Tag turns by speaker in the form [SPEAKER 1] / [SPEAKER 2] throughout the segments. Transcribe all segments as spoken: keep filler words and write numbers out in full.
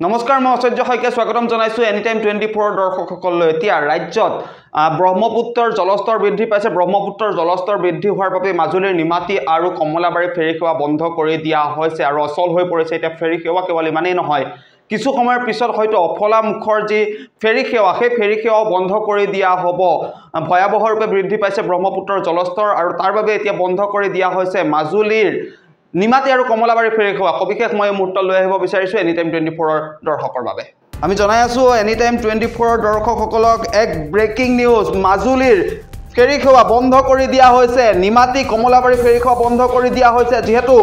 [SPEAKER 1] নমস্কাৰ মই অচৰ্য শইকীয়া স্বাগতম জনাইছো এনি টাইম টুৱেণ্টি ফ'ৰ দৰ্শকসকললৈ এতিয়া ৰাজ্যত ব্ৰহ্মপুত্ৰৰ জলস্তৰ বৃদ্ধি পাইছে ব্ৰহ্মপুত্ৰৰ জলস্তৰ বৃদ্ধি হোৱাৰ বাবে মাজুলীৰ নিমাতী আৰু কমলাবাৰী ফেৰী সেৱা বন্ধ কৰি দিয়া হৈছে আৰু অচল হৈ পৰিছে এতিয়া ফেৰী সেৱা কেৱল ইমানেই নহয় কিছু সময়ৰ পিছত হয়তো অফলা মুখৰ যি ফেৰী সেৱা সেই ফেৰী সেৱাও বন্ধ কৰি দিয়া হ'ব ভয়াবহ ৰূপে বৃদ্ধি পাইছে ব্ৰহ্মপুত্ৰৰ জলস্তৰ আৰু তাৰ বাবে এতিয়া বন্ধ কৰি দিয়া হৈছে মাজুলীৰ নিমাতী আৰু কমলাবাৰী ফেৰী সেৱা সবিশেষ মই মুহূৰ্ত লৈ আহিব বিচাৰিছো এনি টাইম টুৱেণ্টি ফ'ৰ দৰ্শকৰ বাবে আমি জনাই আছো এনি টাইম টুৱেণ্টি ফ'ৰ দৰ্শকসকলক এক ব্ৰেকিং নিউজ মাজুলীৰ ফেৰী সেৱা বন্ধ কৰি দিয়া হৈছে নিমাতী কমলাবাৰী ফেৰী সেৱা বন্ধ কৰি দিয়া হৈছে যেহেতু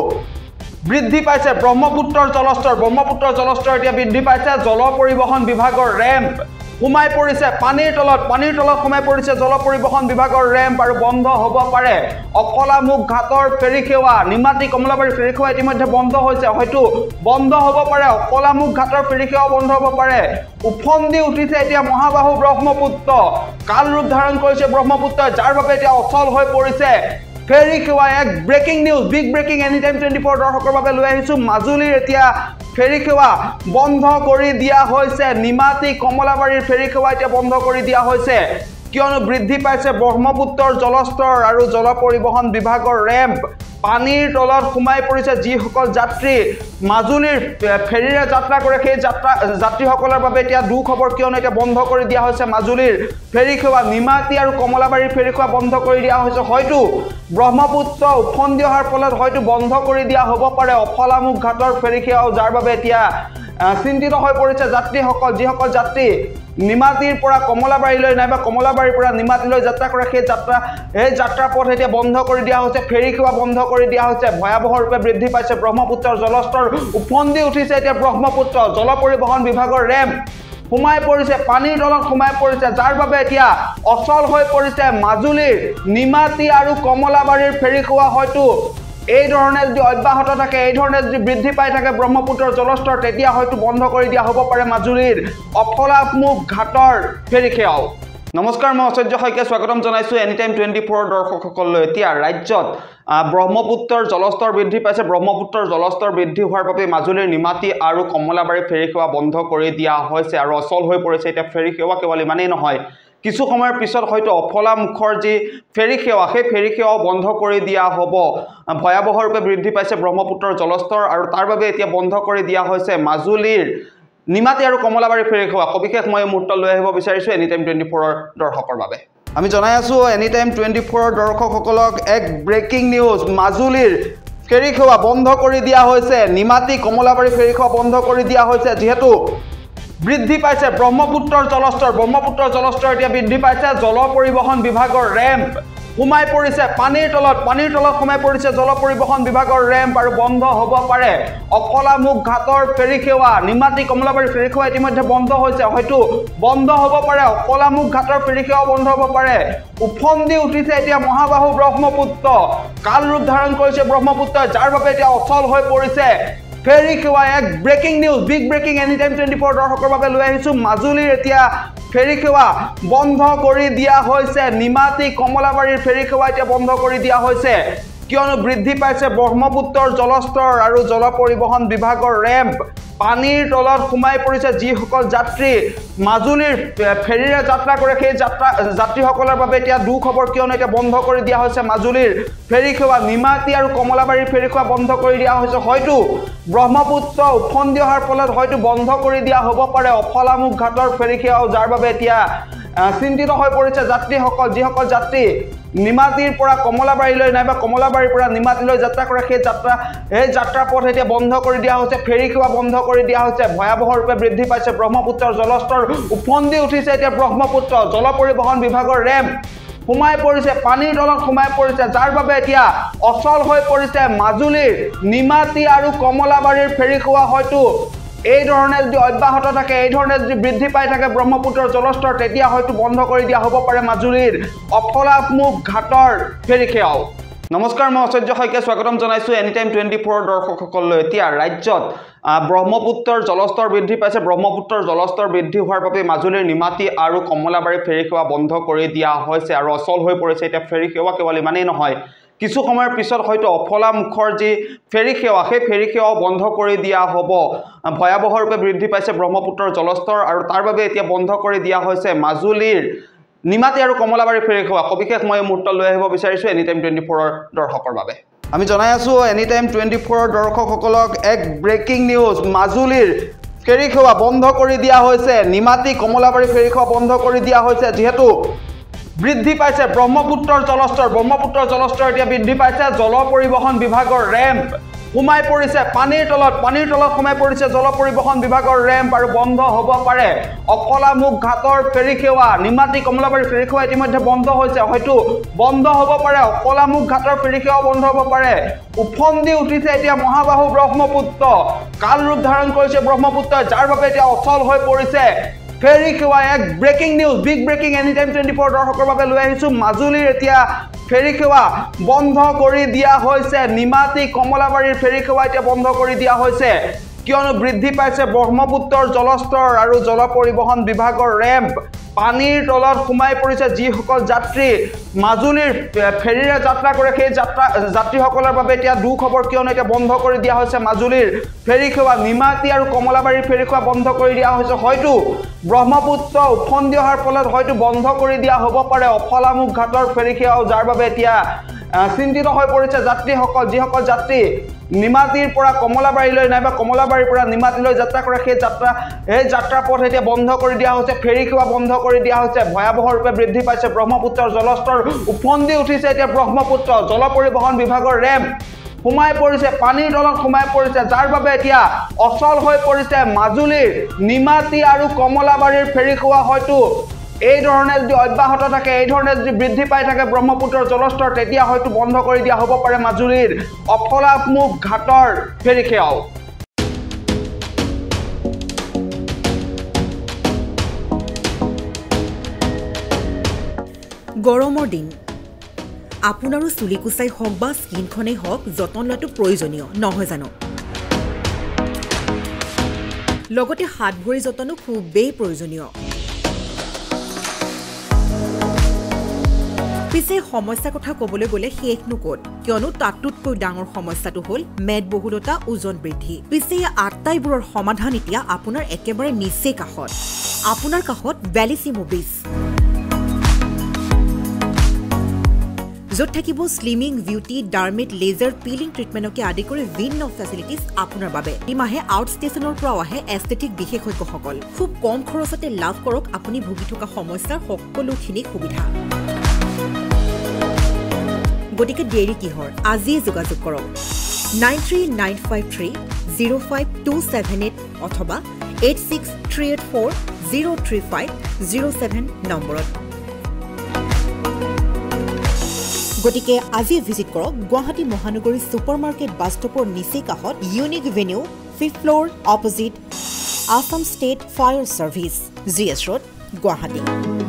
[SPEAKER 1] বৃদ্ধি পাইছে ব্ৰহ্মপুত্ৰৰ জলস্তৰ ব্ৰহ্মপুত্ৰৰ জলস্তৰ এতিয়া বৃদ্ধি পাইছে জল পৰিবহণ বিভাগৰ ৰেম্প সোমাই পৰিছে পানীৰ তলত পানীৰ তলত সোমাই পৰিছে জল পৰিবহণ বিভাগৰ ৰেম্প আৰু বন্ধ হ'ব পাৰে অকলামুখ ঘাটৰ ফেৰী সেৱা নিমাতী কমলাবাৰী ফেৰী সেৱা ইতিমধ্যে বন্ধ হৈছে হয়তো বন্ধ হ'ব পাৰে অকলামুখ ঘাটৰ ফেৰী সেৱা বন্ধ হ'ব পাৰে উফন্দি উঠিছে এতিয়া মহাবাহু ব্ৰহ্মপুত্ৰ কাল ৰূপ ধাৰণ কৰিছে ব্ৰহ্মপুত্ৰ যাৰ বাবে এতিয়া অচল হৈ পৰিছে ফেৰী সেৱা এক breaking news big breaking any time twenty four দৰ্শকৰ বাবে লৈ আহিছো মাজুলীৰ এতিয়া ফেৰী সেৱা বন্ধ কৰি দিয়া হৈছে নিমাতী কমলাবাৰীৰ ফেৰী সেৱা এতিয়া বন্ধ কৰি দিয়া হৈছে কিয়নো বৃদ্ধি পাইছে ব্ৰহ্মপুত্ৰৰ জলস্তৰ আৰু জল পৰিবহণ বিভাগৰ ৰেম্প পানীৰ তলত সোমাই পৰিছে যিসকল যাত্ৰী মাজুলীৰ ফেৰীৰে যাত্ৰা কৰে সেই যাত্ৰা যাত্ৰীসকলৰ বাবে এতিয়া দুখ খবৰ কিয়নো এতিয়া বন্ধ কৰি দিয়া হৈছে মাজুলীৰ ফেৰী সেৱা নিমাতী আৰু কমলাবাৰীৰ ফেৰী সেৱা বন্ধ কৰি দিয়া হৈছে হয়তো ব্ৰহ্মপুত্ৰ উফন্দি অহাৰ ফলত হয়তো বন্ধ কৰি দিয়া হ'ব পাৰে অফলামুখ ঘাটৰ ফেৰী সেৱাও যাৰ বাবে এতিয়া চিন্তিত হৈ পৰিছে যাত্ৰীসকল যিসকল যাত্ৰী নিমাতীৰ পৰা কমলাবাৰীলৈ নাইবা কমলাবাৰীৰ পৰা নিমাতীলৈ যাত্ৰা কৰে সেই যাত্ৰা এই যাত্ৰা পথ এতিয়া বন্ধ কৰি দিয়া হৈছে ফেৰী সেৱা বন্ধ কৰি দিয়া হৈছে ভয়াবহ ৰূপে বৃদ্ধি পাইছে ব্ৰহ্মপুত্ৰৰ জলস্তৰ উফন্দি উঠিছে এতিয়া ব্ৰহ্মপুত্ৰ জল পৰিবহণ বিভাগৰ ৰেম্প সোমাই পৰিছে পানীৰ তলত সোমাই পৰিছে যাৰ বাবে এতিয়া অচল হৈ পৰিছে মাজুলীৰ নিমাতী আৰু কমলাবাৰীৰ ফেৰী সেৱা হয়তো এই ধৰণে যদি অব্যাহত থাকে এই ধৰণে যদি বৃদ্ধি পাই থাকে ব্ৰহ্মপুত্ৰৰ জলস্তৰ তেতিয়া হয়তো বন্ধ কৰি দিয়া হ'ব পাৰে মাজুলীৰ অফলামুখ ঘাটৰ ফেৰী সেৱাও নমস্কাৰ মই অচৰ্য শইকীয়া স্বাগতম জনাইছো এনি টাইম টুৱেণ্টি ফ'ৰ দৰ্শকসকললৈ এতিয়া ৰাজ্যত ব্ৰহ্মপুত্ৰৰ জলস্তৰ বৃদ্ধি পাইছে ব্ৰহ্মপুত্ৰৰ জলস্তৰ বৃদ্ধি হোৱাৰ বাবে মাজুলীৰ নিমাতী আৰু কমলাবাৰী ফেৰী সেৱা বন্ধ কৰি দিয়া হৈছে আৰু অচল হৈ পৰিছে এতিয়া ফেৰী সেৱা কেৱল ইমানেই নহয় কিছু সময়ৰ পিছত হয়তো অফলা মুখৰ যি ফেৰী সেৱা সেই ফেৰী সেৱাও বন্ধ কৰি দিয়া হ'ব ভয়াবহ ৰূপে বৃদ্ধি পাইছে ব্ৰহ্মপুত্ৰৰ জলস্তৰ আৰু তাৰ বাবে এতিয়া বন্ধ কৰি দিয়া হৈছে মাজুলীৰ নিমাতী আৰু কমলাবাৰী ফেৰী সেৱা সবিশেষ মই মুহূৰ্ত লৈ আহিব বিচাৰিছো এনি টাইম টুৱেণ্টি ফ'ৰ দৰ্শকৰ বাবে আমি জনাই আছো এনি টাইম টুৱেণ্টি ফ'ৰ দৰ্শকসকলক এক ব্ৰেকিং নিউজ মাজুলীৰ ফেৰী সেৱা বন্ধ কৰি দিয়া হৈছে নিমাতী কমলাবাৰী ফেৰী সেৱা বন্ধ কৰি দিয়া হৈছে যেহেতু বৃদ্ধি পাইছে ব্ৰহ্মপুত্ৰৰ জলস্তৰ ব্ৰহ্মপুত্ৰৰ জলস্তৰ এতিয়া বৃদ্ধি পাইছে জল পৰিবহণ বিভাগৰ ৰেম্প সোমাই পৰিছে পানীৰ তলত পানীৰ তলত সোমাই পৰিছে জল পৰিবহণ বিভাগৰ ৰেম্প আৰু বন্ধ হ'ব পাৰে অকলামুখ ঘাটৰ ফেৰী সেৱা নিমাতী কমলাবাৰী ফেৰী সেৱা ইতিমধ্যে বন্ধ হৈছে হয়তো বন্ধ হ'ব পাৰে অকলামুখ ঘাটৰ ফেৰী সেৱাও বন্ধ হ'ব পাৰে উফন্দি উঠিছে এতিয়া মহাবাহু ব্ৰহ্মপুত্ৰ কাল ৰূপ ধাৰণ কৰিছে ব্ৰহ্মপুত্ৰ যাৰ বাবে এতিয়া অচল হৈ পৰিছে ফেৰী সেৱা এক breaking news big breaking any time twenty four দৰ্শকৰ বাবে লৈ আহিছো মাজুলীৰ এতিয়া ফেৰী সেৱা বন্ধ কৰি দিয়া হৈছে নিমাতী কমলাবাৰীৰ ফেৰী সেৱা এতিয়া বন্ধ কৰি দিয়া হৈছে কিয়নো বৃদ্ধি পাইছে ব্ৰহ্মপুত্ৰৰ জলস্তৰ আৰু জল পৰিবহণ বিভাগৰ ৰেম্প পানীৰ তলত সোমাই পৰিছে যিসকল যাত্ৰী মাজুলীৰ ফেৰীৰে যাত্ৰা কৰে সেই যাত্ৰা যাত্ৰীসকলৰ বাবে এতিয়া দুখ খবৰ কিয়নো এতিয়া বন্ধ কৰি দিয়া হৈছে মাজুলীৰ ফেৰী সেৱা নিমাতী আৰু কমলাবাৰীৰ ফেৰী সেৱা বন্ধ কৰি দিয়া হৈছে হয়তো ব্ৰহ্মপুত্ৰ উফন্দি অহাৰ ফলত হয়তো বন্ধ কৰি দিয়া হ'ব পাৰে অফলামুখ ঘাটৰ ফেৰী সেৱাও যাৰ বাবে এতিয়া চিন্তিত হৈ পৰিছে যাত্ৰীসকল যিসকল যাত্ৰী নিমাতীৰ পৰা কমলাবাৰীলৈ নাইবা কমলাবাৰীৰ পৰা নিমাতীলৈ যাত্ৰা কৰে সেই যাত্ৰা এই যাত্ৰা পথ এতিয়া বন্ধ কৰি দিয়া হৈছে ফেৰী সেৱা বন্ধ কৰি দিয়া হৈছে ভয়াবহ ৰূপে বৃদ্ধি পাইছে ব্ৰহ্মপুত্ৰৰ জলস্তৰ উফন্দি উঠিছে এতিয়া ব্ৰহ্মপুত্ৰ জল পৰিবহণ বিভাগৰ ৰেম্প সোমাই পৰিছে পানীৰ তলত সোমাই পৰিছে যাৰ বাবে এতিয়া অচল হৈ পৰিছে মাজুলীৰ নিমাতী আৰু কমলাবাৰীৰ ফেৰী সেৱা হয়তো এই ধৰণে যদি অব্যাহত থাকে এই ধৰণে যদি বৃদ্ধি পাই থাকে ব্ৰহ্মপুত্ৰৰ জলস্তৰ তেতিয়া হয়তো বন্ধ কৰি দিয়া হ'ব পাৰে মাজুলীৰ অফলামুখ ঘাটৰ ফেৰী সেৱাও নমস্কাৰ মই অচৰ্য শইকীয়া স্বাগতম জনাইছো এনি টাইম টুৱেণ্টি ফ'ৰ দৰ্শকসকললৈ এতিয়া ৰাজ্যত ব্ৰহ্মপুত্ৰৰ জলস্তৰ বৃদ্ধি পাইছে ব্ৰহ্মপুত্ৰৰ জলস্তৰ বৃদ্ধি হোৱাৰ বাবে মাজুলীৰ নিমাতী আৰু কমলাবাৰী ফেৰী সেৱা বন্ধ কৰি দিয়া হৈছে আৰু অচল হৈ পৰিছে এতিয়া ফেৰী সেৱা কেৱল ইমানেই নহয় কিছু সময়ৰ পিছত হয়তো অফলা মুখৰ যি ফেৰী সেৱা সেই ফেৰী সেৱাও বন্ধ কৰি দিয়া হ'ব ভয়াবহ ৰূপে বৃদ্ধি পাইছে ব্ৰহ্মপুত্ৰৰ জলস্তৰ আৰু তাৰ বাবে এতিয়া বন্ধ কৰি দিয়া হৈছে মাজুলীৰ নিমাতী আৰু কমলাবাৰী ফেৰী সেৱা সবিশেষ মই মুহূৰ্ত লৈ আহিব বিচাৰিছো এনি টাইম টুৱেণ্টি ফ'ৰ ৰ দৰ্শকৰ বাবে আমি জনাই আছো এনি টাইম টুৱেণ্টি ফ'ৰ ৰ দৰ্শকসকলক এক ব্ৰেকিং নিউজ মাজুলীৰ ফেৰী সেৱা বন্ধ কৰি দিয়া হৈছে নিমাতী কমলাবাৰী ফেৰী সেৱা বন্ধ কৰি দিয়া হৈছে যেহেতু বৃদ্ধি পাইছে ব্ৰহ্মপুত্ৰৰ জলস্তৰ ব্ৰহ্মপুত্ৰৰ জলস্তৰ এতিয়া বৃদ্ধি পাইছে জল পৰিবহণ বিভাগৰ ৰেম্প সোমাই পৰিছে পানীৰ তলত পানীৰ তলত সোমাই পৰিছে জল পৰিবহণ বিভাগৰ ৰেম্প আৰু বন্ধ হ'ব পাৰে অফলামুখ ঘাটৰ ফেৰী সেৱা নিমাতী কমলাবাৰী ফেৰী সেৱা ইতিমধ্যে বন্ধ হৈছে হয়তো বন্ধ হ'ব পাৰে অফলামুখ ঘাটৰ ফেৰী সেৱা বন্ধ হ'ব পাৰে উফন্দি উঠিছে এতিয়া মহাবাহু ব্ৰহ্মপুত্ৰ কাল ৰূপ ধাৰণ কৰিছে ব্ৰহ্মপুত্ৰ যাৰ বাবে এতিয়া অচল হৈ পৰিছে ফেৰী সেৱা এক breaking news big breaking any time twenty four দৰ্শকৰ বাবে লৈ আহিছো মাজুলীৰ এতিয়া ফেৰী সেৱা বন্ধ কৰি দিয়া হৈছে নিমাতী কমলাবাৰীৰ ফেৰী সেৱা এতিয়া বন্ধ কৰি দিয়া হৈছে কিয়নো বৃদ্ধি পাইছে ব্ৰহ্মপুত্ৰৰ জলস্তৰ আৰু জল পৰিবহণ বিভাগৰ ৰেম্প পানীৰ তলত সোমাই পৰিছে যিসকল যাত্ৰী মাজুলীৰ ফেৰীৰে যাত্ৰা কৰে সেই যাত্ৰা যাত্ৰীসকলৰ বাবে এতিয়া দুখ খবৰ কিয়নো এতিয়া বন্ধ কৰি দিয়া হৈছে মাজুলীৰ ফেৰী সেৱা নিমাতী আৰু কমলাবাৰীৰ ফেৰী সেৱা বন্ধ কৰি দিয়া হৈছে হয়তো ব্ৰহ্মপুত্ৰ উফন্দি অহাৰ ফলত হয়তো বন্ধ কৰি দিয়া হ'ব পাৰে অফলামুখ ঘাটৰ ফেৰী সেৱাও যাৰ বাবে এতিয়া চিন্তিত হৈ পৰিছে যাত্ৰীসকল যিসকল যাত্ৰী নিমাতীৰ পৰা কমলাবাৰীলৈ নাইবা কমলাবাৰীৰ পৰা নিমাতীলৈ যাত্ৰা কৰে সেই যাত্ৰা এই যাত্ৰা পথ এতিয়া বন্ধ কৰি দিয়া হৈছে ফেৰী সেৱা বন্ধ কৰি দিয়া হৈছে ভয়াবহ ৰূপে বৃদ্ধি পাইছে ব্ৰহ্মপুত্ৰৰ জলস্তৰ উফন্দি উঠিছে এতিয়া ব্ৰহ্মপুত্ৰ জল পৰিবহণ বিভাগৰ ৰেম্প সোমাই পৰিছে পানীৰ তলত সোমাই পৰিছে যাৰ বাবে এতিয়া অচল হৈ পৰিছে মাজুলীৰ নিমাতী আৰু কমলাবাৰীৰ ফেৰী সেৱা হয়তো এই ধৰণে যদি অব্যাহত থাকে এই ধৰণে যদি বৃদ্ধি পাই থাকে ব্ৰহ্মপুত্ৰৰ জলস্তৰ তেতিয়া হয়তো বন্ধ কৰি দিয়া হ'ব পাৰে মাজুলীৰ অফলামুখ ঘাটৰ ফেৰী সেৱাও
[SPEAKER 2] গৰমৰ দিন আপোনাৰো চুলি কুচাই হওক বা স্কিনখনেই হওক যতন লোৱাটো প্ৰয়োজনীয় নহয় জানো লগতে হাত ভৰি যতনো খুবেই প্ৰয়োজনীয় পিছে সমস্যাৰ কথা ক'বলৈ গ'লে শেষ নকত কিয়নো তাতোতকৈ ডাঙৰ সমস্যাটো হ'ল মেদবহুলতা ওজন বৃদ্ধি পিছে এই আটাইবোৰৰ সমাধান এতিয়া আপোনাৰ একেবাৰে নিচেই কাষত আপোনাৰ কাষত ভেলিচিমো বিচ য'ত থাকিব স্লিমিং বিউটি ডাৰ্মেট লেজাৰ পিলিং ট্ৰিটমেণ্টকে আদি কৰি ভিন্ন ফেচিলিটিজ আপোনাৰ বাবে ইমাহে আউট ষ্টেচনৰ পৰাও আহে এস্থেটিক বিশেষজ্ঞসকল খুব কম খৰচতে লাভ কৰক আপুনি ভুগি থকা সমস্যাৰ সকলোখিনি সুবিধা গতিকে দেৰি কিহৰ আজিয়ে যোগাযোগ কৰক nine three nine five three zero' five two seven eight অথবা eight six three eight four zero' three five zero' seven নম্বৰত গতিকে আজি ভিজিট কৰক গুৱাহাটী মহানগৰী ছুপাৰ মাৰ্কেট বাছ ষ্টপৰ নিচেই কাষত unique venue fifth floor opposite Assam state fire service G S road Guwahati